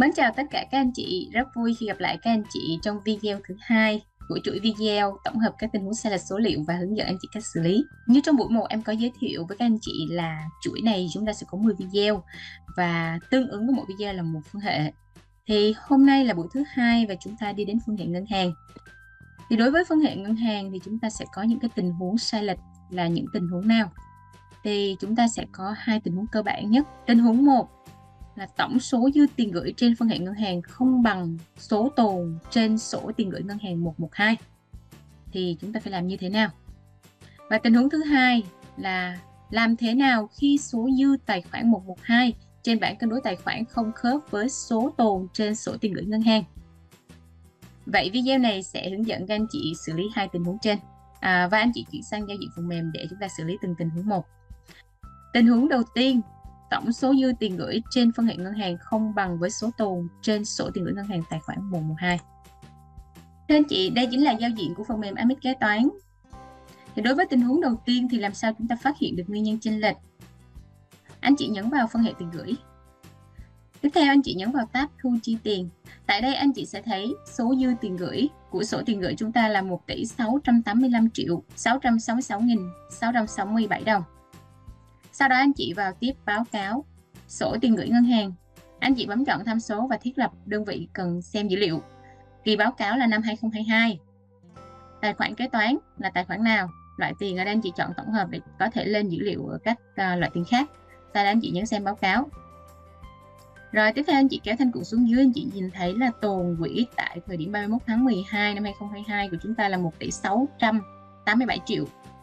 Mến chào tất cả các anh chị, rất vui khi gặp lại các anh chị trong video thứ hai của chuỗi video tổng hợp các tình huống sai lệch số liệu và hướng dẫn anh chị cách xử lý. Như trong buổi 1 em có giới thiệu với các anh chị là chuỗi này chúng ta sẽ có 10 video và tương ứng với mỗi video là một phân hệ. Thì hôm nay là buổi thứ hai và chúng ta đi đến phân hệ ngân hàng. Thì đối với phân hệ ngân hàng thì chúng ta sẽ có những cái tình huống sai lệch là những tình huống nào? Thì chúng ta sẽ có hai tình huống cơ bản nhất. Tình huống 1 là tổng số dư tiền gửi trên phân hệ ngân hàng không bằng số tồn trên sổ tiền gửi ngân hàng 112. Thì chúng ta phải làm như thế nào? Và tình huống thứ hai là làm thế nào khi số dư tài khoản 112 trên bảng cân đối tài khoản không khớp với số tồn trên sổ tiền gửi ngân hàng. Vậy video này sẽ hướng dẫn các anh chị xử lý hai tình huống trên. Và anh chị chuyển sang giao diện phần mềm để chúng ta xử lý từng tình huống một. Tình huống đầu tiên, tổng số dư tiền gửi trên phân hệ ngân hàng không bằng với số tồn trên sổ tiền gửi ngân hàng tài khoản 112. Thưa anh chị, đây chính là giao diện của phần mềm Amix kế toán. Thì đối với tình huống đầu tiên thì làm sao chúng ta phát hiện được nguyên nhân chênh lệch? Anh chị nhấn vào phân hệ tiền gửi. Tiếp theo anh chị nhấn vào tab thu chi tiền. Tại đây anh chị sẽ thấy số dư tiền gửi của sổ tiền gửi chúng ta là 1 tỷ 685 triệu 666.667 đồng. Sau đó anh chị vào tiếp báo cáo sổ tiền gửi ngân hàng. Anh chị bấm chọn tham số và thiết lập đơn vị cần xem dữ liệu. Kỳ báo cáo là năm 2022. Tài khoản kế toán là tài khoản nào? Loại tiền ở đây anh chị chọn tổng hợp để có thể lên dữ liệu ở các loại tiền khác. Sau đó anh chị nhấn xem báo cáo. Rồi tiếp theo anh chị kéo thanh cụ xuống dưới, anh chị nhìn thấy là tồn quỹ tại thời điểm 31 tháng 12 năm 2022 của chúng ta là 1 tỷ 687 triệu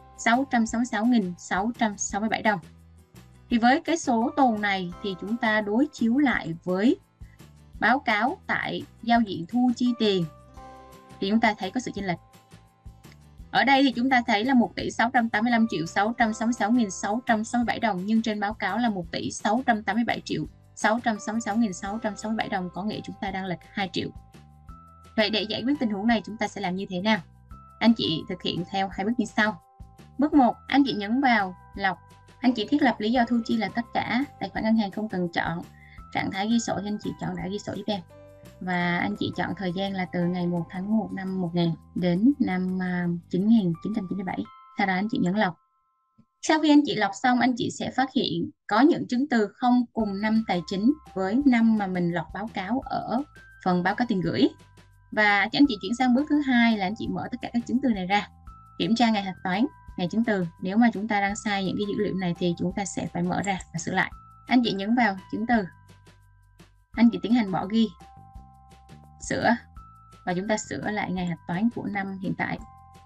666.667 đồng. Thì với cái số tồn này thì chúng ta đối chiếu lại với báo cáo tại giao diện thu chi tiền thì chúng ta thấy có sự chênh lệch. Ở đây thì chúng ta thấy là 1 tỷ 685 triệu 666.667 đồng, nhưng trên báo cáo là 1 tỷ 687 triệu 666.667 đồng, có nghĩa chúng ta đang lệch 2 triệu. Vậy để giải quyết tình huống này chúng ta sẽ làm như thế nào? Anh chị thực hiện theo hai bước như sau. Bước 1, anh chị nhấn vào lọc. Anh chị thiết lập lý do thu chi là tất cả, tài khoản ngân hàng không cần chọn. Trạng thái ghi sổ thì anh chị chọn đã ghi sổ giúp em. Và anh chị chọn thời gian là từ ngày 1 tháng 1 năm 1000 đến năm 9997. Sau đó anh chị nhấn lọc. Sau khi anh chị lọc xong, anh chị sẽ phát hiện có những chứng từ không cùng năm tài chính với năm mà mình lọc báo cáo ở phần báo cáo tiền gửi. Và anh chị chuyển sang bước thứ hai là anh chị mở tất cả các chứng từ này ra. Kiểm tra ngày hạch toán, ngày chứng từ. Nếu mà chúng ta đang sai những cái dữ liệu này thì chúng ta sẽ phải mở ra và sửa lại. Anh chị nhấn vào chứng từ. Anh chị tiến hành bỏ ghi, sửa và chúng ta sửa lại ngày hạch toán của năm hiện tại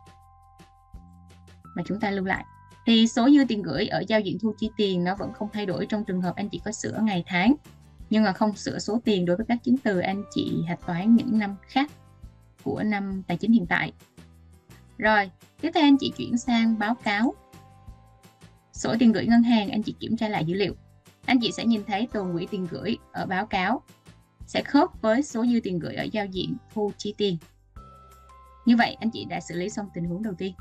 mà chúng ta lưu lại. Thì số dư tiền gửi ở giao diện thu chi tiền nó vẫn không thay đổi trong trường hợp anh chị có sửa ngày tháng, nhưng mà không sửa số tiền đối với các chứng từ anh chị hạch toán những năm khác của năm tài chính hiện tại. Rồi, tiếp theo anh chị chuyển sang báo cáo sổ tiền gửi ngân hàng, anh chị kiểm tra lại dữ liệu. Anh chị sẽ nhìn thấy tồn quỹ tiền gửi ở báo cáo sẽ khớp với số dư tiền gửi ở giao diện thu chi tiền. Như vậy anh chị đã xử lý xong tình huống đầu tiên.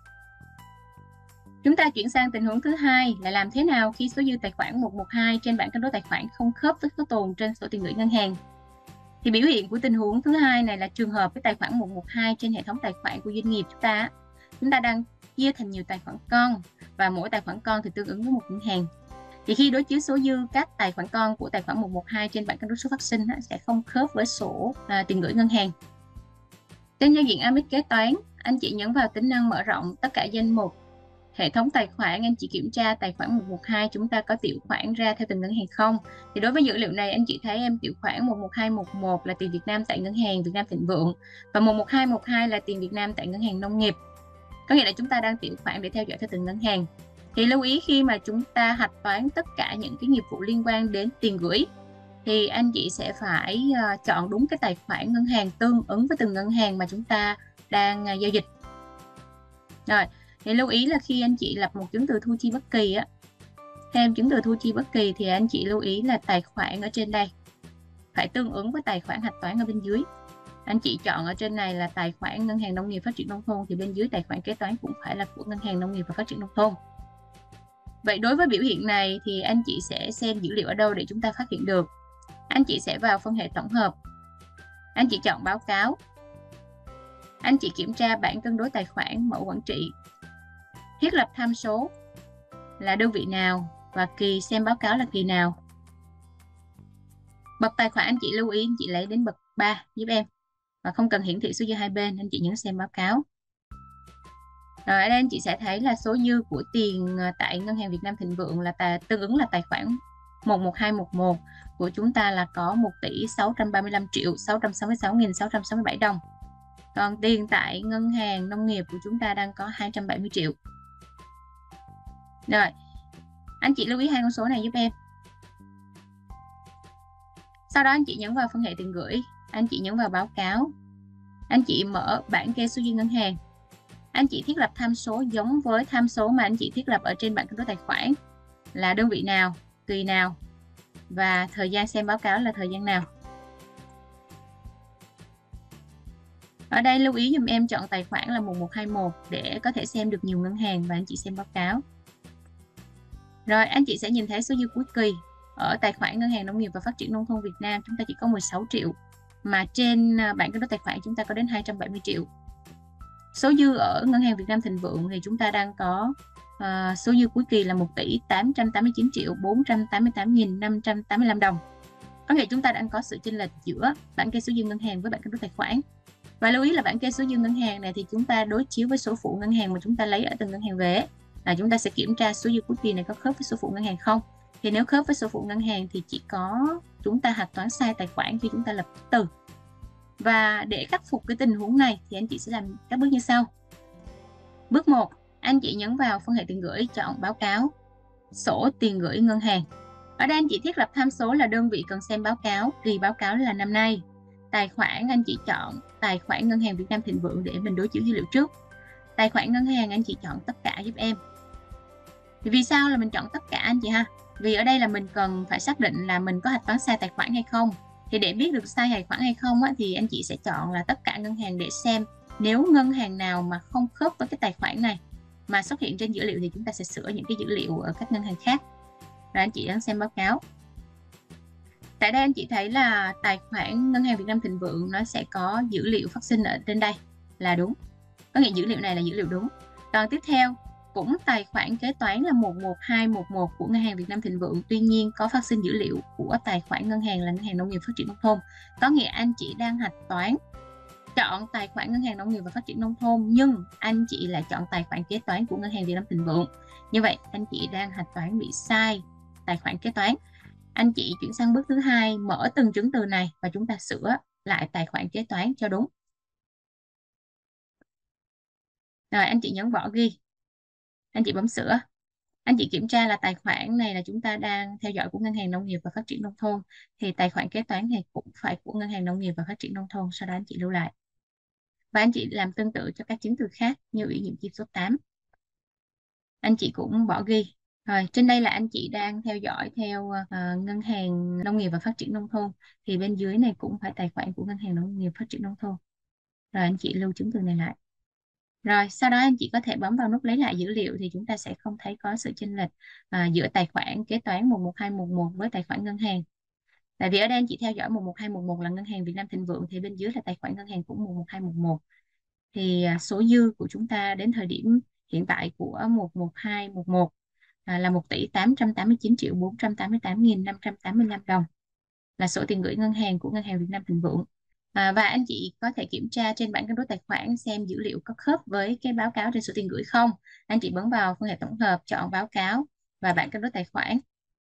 Chúng ta chuyển sang tình huống thứ hai là làm thế nào khi số dư tài khoản 112 trên bảng cân đối tài khoản không khớp với số tồn trên sổ tiền gửi ngân hàng. Thì biểu hiện của tình huống thứ hai này là trường hợp với tài khoản 112 trên hệ thống tài khoản của doanh nghiệp chúng ta đang chia thành nhiều tài khoản con và mỗi tài khoản con thì tương ứng với một ngân hàng. Thì khi đối chiếu số dư các tài khoản con của tài khoản 112 trên bảng cân đối số phát sinh sẽ không khớp với sổ tiền gửi ngân hàng. Trên giao diện Amix kế toán, anh chị nhấn vào tính năng mở rộng tất cả danh mục hệ thống tài khoản, anh chị kiểm tra tài khoản 112 chúng ta có tiểu khoản ra theo từng ngân hàng không. Thì đối với dữ liệu này anh chị thấy em tiểu khoản 11211 là tiền Việt Nam tại ngân hàng Việt Nam Thịnh Vượng và 11212 là tiền Việt Nam tại ngân hàng Nông nghiệp. Có nghĩa là chúng ta đang tiểu khoản để theo dõi theo từng ngân hàng. Thì lưu ý khi mà chúng ta hạch toán tất cả những cái nghiệp vụ liên quan đến tiền gửi thì anh chị sẽ phải chọn đúng cái tài khoản ngân hàng tương ứng với từng ngân hàng mà chúng ta đang giao dịch. Rồi, thì lưu ý là khi anh chị lập một chứng từ thu chi bất kỳ thêm chứng từ thu chi bất kỳ thì anh chị lưu ý là tài khoản ở trên đây phải tương ứng với tài khoản hạch toán ở bên dưới. Anh chị chọn ở trên này là tài khoản ngân hàng nông nghiệp phát triển nông thôn thì bên dưới tài khoản kế toán cũng phải là của ngân hàng nông nghiệp và phát triển nông thôn. Vậy đối với biểu hiện này thì anh chị sẽ xem dữ liệu ở đâu để chúng ta phát hiện được? Anh chị sẽ vào phân hệ tổng hợp. Anh chị chọn báo cáo. Anh chị kiểm tra bảng cân đối tài khoản, mẫu quản trị. Thiết lập tham số là đơn vị nào và kỳ xem báo cáo là kỳ nào. Bậc tài khoản anh chị lưu ý anh chị lấy đến bậc 3 giúp em. Và không cần hiển thị số dư hai bên, anh chị nhấn xem báo cáo. Rồi ở đây anh chị sẽ thấy là số dư của tiền tại Ngân hàng Việt Nam Thịnh Vượng là tương ứng là tài khoản 11211 của chúng ta là có 1 tỷ 635 triệu 666.667 đồng. Còn tiền tại Ngân hàng Nông nghiệp của chúng ta đang có 270 triệu. Rồi, anh chị lưu ý hai con số này giúp em. Sau đó anh chị nhấn vào phân hệ tiền gửi, anh chị nhấn vào báo cáo. Anh chị mở bảng kê số dư ngân hàng. Anh chị thiết lập tham số giống với tham số mà anh chị thiết lập ở trên bảng cân đối tài khoản là đơn vị nào, kỳ nào và thời gian xem báo cáo là thời gian nào. Ở đây lưu ý dùm em chọn tài khoản là 1121 để có thể xem được nhiều ngân hàng và anh chị xem báo cáo. Rồi anh chị sẽ nhìn thấy số dư cuối kỳ ở tài khoản Ngân hàng Nông nghiệp và Phát triển Nông thôn Việt Nam chúng ta chỉ có 16 triệu mà trên bảng cân đối tài khoản chúng ta có đến 270 triệu. Số dư ở Ngân hàng Việt Nam Thịnh Vượng thì chúng ta đang có số dư cuối kỳ là 1 tỷ 889 triệu 488.585 đồng. Có nghĩa chúng ta đang có sự chênh lệch giữa bảng kê số dư ngân hàng với bảng cân đối tài khoản. Và lưu ý là bảng kê số dư ngân hàng này thì chúng ta đối chiếu với số phụ ngân hàng mà chúng ta lấy ở từng ngân hàng về. Là chúng ta sẽ kiểm tra số dư cuối kỳ này có khớp với số phụ ngân hàng không. Thì nếu khớp với số phụ ngân hàng thì chỉ có chúng ta hạch toán sai tài khoản khi chúng ta lập từ. Và để khắc phục cái tình huống này thì anh chị sẽ làm các bước như sau. Bước 1, anh chị nhấn vào phân hệ tiền gửi, chọn báo cáo, sổ tiền gửi ngân hàng. Ở đây anh chị thiết lập tham số là đơn vị cần xem báo cáo, kỳ báo cáo là năm nay. Tài khoản anh chị chọn tài khoản Ngân hàng Việt Nam Thịnh Vượng để mình đối chiếu dữ liệu trước. Tài khoản ngân hàng anh chị chọn tất cả giúp em. Thì vì sao là mình chọn tất cả anh chị ha? Vì ở đây là mình cần phải xác định là mình có hạch toán sai tài khoản hay không. Thì để biết được sai tài khoản hay không á, thì anh chị sẽ chọn là tất cả ngân hàng để xem nếu ngân hàng nào mà không khớp với cái tài khoản này mà xuất hiện trên dữ liệu thì chúng ta sẽ sửa những cái dữ liệu ở các ngân hàng khác. Rồi anh chị đang xem báo cáo. Tại đây anh chị thấy là tài khoản Ngân hàng Việt Nam Thịnh Vượng nó sẽ có dữ liệu phát sinh ở trên đây là đúng. Có nghĩa dữ liệu này là dữ liệu đúng. Còn tiếp theo cũng tài khoản kế toán là 11211 của Ngân hàng Việt Nam Thịnh Vượng, tuy nhiên có phát sinh dữ liệu của tài khoản ngân hàng là Ngân hàng Nông nghiệp Phát triển Nông thôn. Có nghĩa anh chị đang hạch toán chọn tài khoản Ngân hàng Nông nghiệp và Phát triển Nông thôn nhưng anh chị lại chọn tài khoản kế toán của Ngân hàng Việt Nam Thịnh Vượng. Như vậy anh chị đang hạch toán bị sai tài khoản kế toán. Anh chị chuyển sang bước thứ hai, mở từng chứng từ này và chúng ta sửa lại tài khoản kế toán cho đúng. Rồi anh chị nhấn bỏ ghi. Anh chị bấm sửa. Anh chị kiểm tra là tài khoản này là chúng ta đang theo dõi của Ngân hàng Nông nghiệp và Phát triển Nông thôn. Thì tài khoản kế toán này cũng phải của Ngân hàng Nông nghiệp và Phát triển Nông thôn. Sau đó anh chị lưu lại. Và anh chị làm tương tự cho các chứng từ khác như ủy nhiệm chi số 8. Anh chị cũng bỏ ghi. Rồi, trên đây là anh chị đang theo dõi theo Ngân hàng Nông nghiệp và Phát triển Nông thôn. Thì bên dưới này cũng phải tài khoản của Ngân hàng Nông nghiệp Phát triển Nông thôn. Rồi anh chị lưu chứng từ này lại. Rồi sau đó anh chị có thể bấm vào nút lấy lại dữ liệu thì chúng ta sẽ không thấy có sự chênh lệch giữa tài khoản kế toán 11211 với tài khoản ngân hàng. Tại vì ở đây anh chị theo dõi 11211 là Ngân hàng Việt Nam Thịnh Vượng thì bên dưới là tài khoản ngân hàng cũng 11211. Thì số dư của chúng ta đến thời điểm hiện tại của 11211 là 1 tỷ 889 triệu 488.585 đồng là sổ tiền gửi ngân hàng của Ngân hàng Việt Nam Thịnh Vượng. Và anh chị có thể kiểm tra trên bảng cân đối tài khoản xem dữ liệu có khớp với cái báo cáo trên sổ tiền gửi không. Anh chị bấm vào phân hệ tổng hợp, chọn báo cáo và bảng cân đối tài khoản.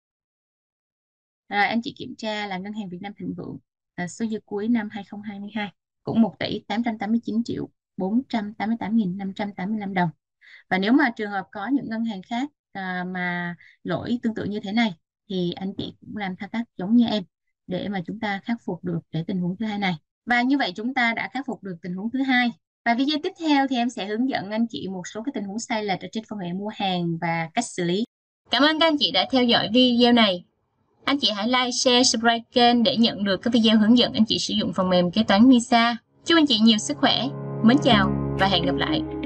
Rồi anh chị kiểm tra là Ngân hàng Việt Nam Thịnh Vượng số dư cuối năm 2022 cũng 1 tỷ 889 triệu 488.585 đồng. Và nếu mà trường hợp có những ngân hàng khác mà lỗi tương tự như thế này thì anh chị cũng làm thao tác giống như em để mà chúng ta khắc phục được để tình huống thứ hai này. Và như vậy chúng ta đã khắc phục được tình huống thứ hai. Và video tiếp theo thì em sẽ hướng dẫn anh chị một số cái tình huống sai lệch ở trên phân hệ mua hàng và cách xử lý. Cảm ơn các anh chị đã theo dõi video này. Anh chị hãy like, share, subscribe kênh để nhận được các video hướng dẫn anh chị sử dụng phần mềm kế toán MISA. Chúc anh chị nhiều sức khỏe. Mến chào và hẹn gặp lại.